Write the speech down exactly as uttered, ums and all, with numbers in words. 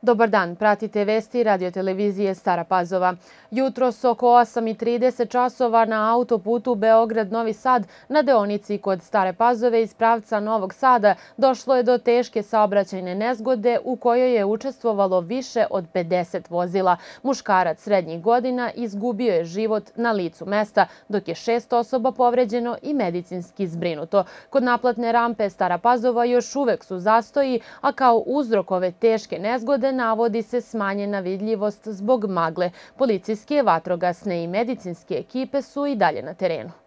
Dobar dan, pratite vesti radiotelevizije Stara Pazova. Jutros oko osam i trideset časova na autoputu Beograd-Novi Sad na deonici kod Stare Pazove iz pravca Novog Sada došlo je do teške saobraćajne nezgode u kojoj je učestvovalo više od pedeset vozila. Muškarac srednjih godina izgubio je život na licu mesta, dok je šest osoba povređeno i medicinski zbrinuto. Kod naplatne rampe Stara Pazova još uvek su zastoji, a kao uzrok ove teške nezgode navodi se smanjena vidljivost zbog magle. Policijske, vatrogasne i medicinske ekipe su i dalje na terenu.